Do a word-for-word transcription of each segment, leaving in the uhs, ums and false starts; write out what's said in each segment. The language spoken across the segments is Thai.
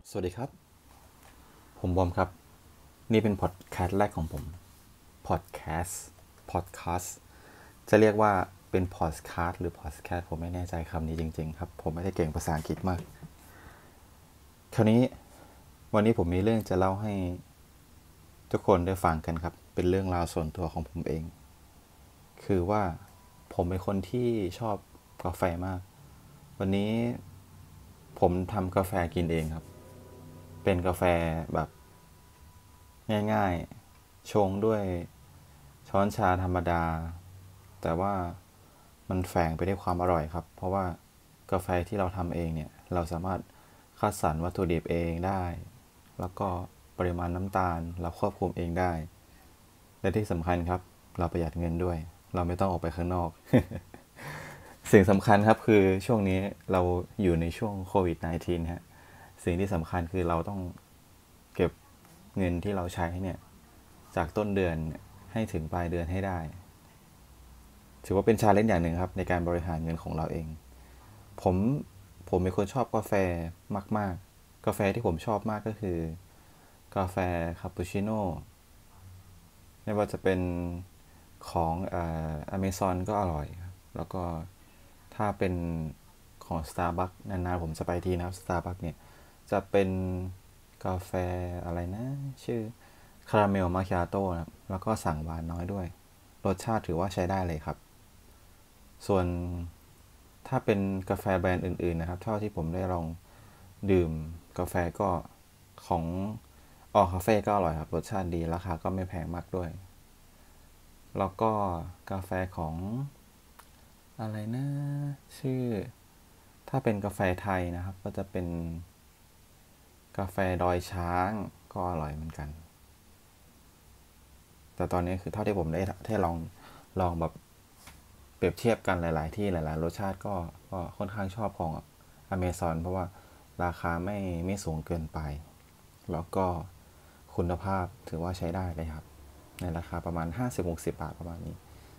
สวัสดีครับผมบอมครับนี่เป็นพอดแคสต์แรกของผมพอดแคสต์พอดแคสต์จะเรียกว่าเป็นพอดแคสต์หรือพอดแคสต์ผมไม่แน่ใจคำนี้จริงๆครับผมไม่ได้เก่งภาษาอังกฤษมากคราวนี้วันนี้ผมมีเรื่องจะเล่าให้ทุกคนได้ฟังกันครับเป็นเรื่องราวส่วนตัวของผมเองคือว่าผมเป็นคนที่ชอบกาแฟมากวันนี้ผมทำกาแฟกินเองครับเป็นกาแฟแบบง่ายๆชงด้วยช้อนชาธรรมดาแต่ว่ามันแฝงไปด้วยความอร่อยครับเพราะว่ากาแฟที่เราทำเองเนี่ยเราสามารถคัดสรรวัตถุดิบเองได้แล้วก็ปริมาณน้ำตาลเราควบคุมเองได้และที่สำคัญครับเราประหยัดเงินด้วยเราไม่ต้องออกไปข้างนอก สิ่งสำคัญครับคือช่วงนี้เราอยู่ในช่วงโควิด สิบเก้า ฮะสิ่งที่สำคัญคือเราต้องเก็บเงินที่เราใช้เนี่ยจากต้นเดือนให้ถึงปลายเดือนให้ได้ถือว่าเป็นชาเลนจ์อย่างหนึ่งครับในการบริหารเงินของเราเองผมผมเป็นคนชอบกาแฟมากๆกาแฟที่ผมชอบมากก็คือกาแฟคาปูชิโน่ไม่ว่าจะเป็นของเอ่อ Amazon ก็อร่อยครับแล้วก็ถ้าเป็นของ Starbucks นานๆผมจะไปทีนะครับ Starbucks เนี่ยจะเป็นกาแฟอะไรนะชื่อคาราเมลมาคิอาโต้นะครับแล้วก็สั่งหวานน้อยด้วยรสชาติถือว่าใช้ได้เลยครับส่วนถ้าเป็นกาแฟแบรนด์อื่นๆนะครับเท่าที่ผมได้ลองดื่มกาแฟก็ของออคาเฟ่ก็อร่อยครับรสชาติดีราคาก็ไม่แพงมากด้วยแล้วก็กาแฟของอะไรนะชื่อถ้าเป็นกาแฟไทยนะครับก็จะเป็นกาแฟดอยช้างก็อร่อยเหมือนกันแต่ตอนนี้คือเท่าที่ผมได้ได้ลองลองแบบเปรียบเทียบกันหลายๆที่หลายๆรสชาติก็ก็ค่อนข้างชอบของ Amazon เพราะว่าราคาไม่ไม่สูงเกินไปแล้วก็คุณภาพถือว่าใช้ได้เลยครับในราคาประมาณห้าสิบถึงหกสิบ บาทประมาณนี้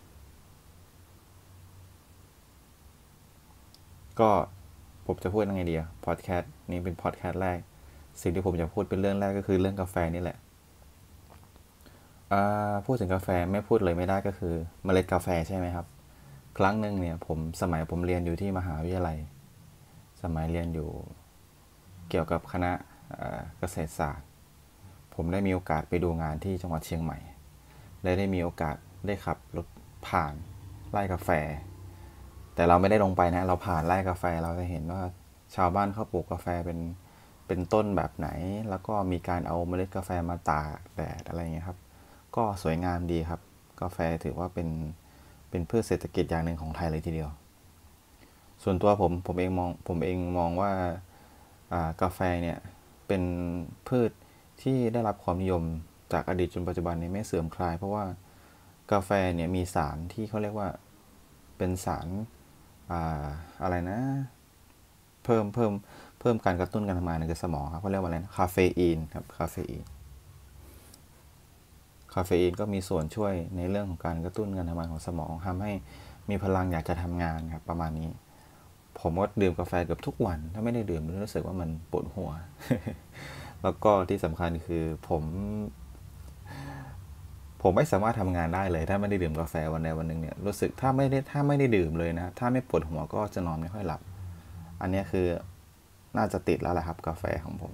ก็ผมจะพูดยังไงดีอะพอดแคสต์นี้เป็นพอดแคสต์แรกสิ่งที่ผมจะพูดเป็นเรื่องแรกก็คือเรื่องกาแฟนี่แหละอ่าพูดถึงกาแฟไม่พูดเลยไม่ได้ก็คือเมล็ดกาแฟใช่ไหมครับครั้งหนึ่งเนี่ยผมสมัยผมเรียนอยู่ที่มหาวิทยาลัยสมัยเรียนอยู่เกี่ยวกับคณะเกษตรศาสตร์ผมได้มีโอกาสไปดูงานที่จังหวัดเชียงใหม่และได้มีโอกาสได้ขับรถผ่านไร่กาแฟแต่เราไม่ได้ลงไปนะเราผ่านไร่กาแฟเราจะเห็นว่าชาวบ้านเขาปลูกกาแฟเป็นเป็นต้นแบบไหนแล้วก็มีการเอาเมล็ดกาแฟมาตากแดดอะไรเงี้ยครับก็สวยงามดีครับกาแฟถือว่าเป็นเป็นพืชเศรษฐกิจอย่างหนึ่งของไทยเลยทีเดียวส่วนตัวผมผมเองมองผมเองมองว่ากาแฟเนี่ยเป็นพืชที่ได้รับความนิยมจากอดีตจนปัจจุบันนี้ไม่เสื่อมคลายเพราะว่ากาแฟเนี่ยมีสารที่เขาเรียกว่าเป็นสารอ่าอะไรนะเพิ่มเพิ่มเพิ่มการกระตุ้นการทำงานในสมองครับเขาเรียกว่าอะไรนะคาเฟอีนครับคาเฟอีนคาเฟอีนก็มีส่วนช่วยในเรื่องของการกระตุ้นการทำงานของสมองทำให้มีพลังอยากจะทำงานครับประมาณนี้ผมก็ดื่มกาแฟเกือบทุกวันถ้าไม่ได้ดื่มรู้สึกว่ามันปวดหัวแล้วก็ที่สำคัญคือผมผมไม่สามารถทำงานได้เลยถ้าไม่ได้ดื่มกาแฟวันใดวันหนึ่งเนี่ยรู้สึกถ้าไม่ได้ถ้าไม่ได้ดื่มเลยนะถ้าไม่ปวดหัวก็จะนอนไม่ค่อยหลับอันนี้คือน่าจะติดแล้วแหละครับกาแฟของผม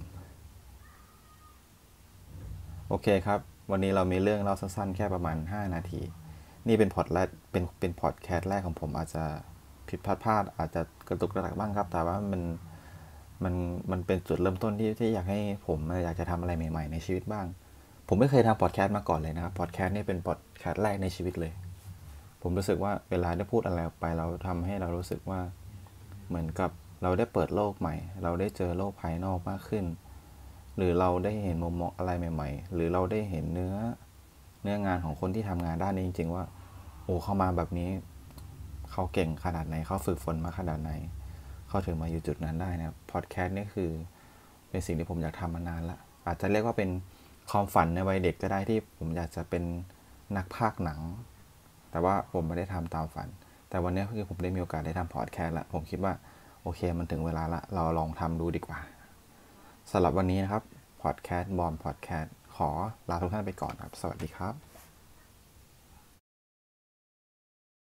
โอเคครับวันนี้เรามีเรื่องเล่าสั้นๆแค่ประมาณห้านาทีนี่เป็นพอดแรกเป็นเป็นพอดแคสต์แรกของผมอาจจะผิดพลาดพลาดอาจจะกระตุกกระตักบ้างครับแต่ว่ามันมันมันเป็นจุดเริ่มต้นที่ที่อยากให้ผมอยากจะทำอะไรใหม่ๆในชีวิตบ้างผมไม่เคยทำพอดแคสต์มาก่อนเลยนะครับพอดแคสต์นี่เป็นพอดแคสต์แรกในชีวิตเลยผมรู้สึกว่าเวลาได้พูดอะไรออกไปเราทำให้เรารู้สึกว่าเหมือนกับเราได้เปิดโลกใหม่เราได้เจอโลกภายนอกมากขึ้นหรือเราได้เห็นมุมมองอะไรใหม่ๆหรือเราได้เห็นเนื้อเนื้องานของคนที่ทำงานด้านนี้จริงๆว่าโอ้เข้ามาแบบนี้เขาเก่งขนาดไหนเขาฝึกฝนมาขนาดไหนเขาถึงมาอยู่จุดนั้นได้นะครับพอดแคสต์นี่คือเป็นสิ่งที่ผมอยากทำมานานละอาจจะเรียกว่าเป็นความฝันในวัยเด็กก็ได้ที่ผมอยากจะเป็นนักพากย์หนังแต่ว่าผมไม่ได้ทำตามฝันแต่วันนี้คือผมได้มีโอกาสได้ทำพอดแคสต์ละผมคิดว่าโอเคมันถึงเวลาละเราลองทำดูดีกว่าสำหรับวันนี้นะครับพอดแคสต์บอมพอดแคสต์ขอลาทุกท่านไปก่อนครับสวัสดีครับ